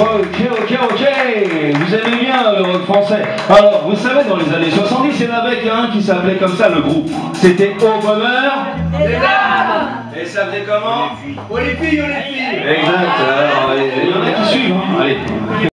Ok, vous aimez bien le rock français. Alors, vous savez, dans les années 70, il y en avait un qui s'appelait comme ça, le groupe. C'était Au Bonheur des dames. Et ça faisait comment? Oh les filles, oh les filles. Exact, alors, il y en a qui suivent, hein. Allez.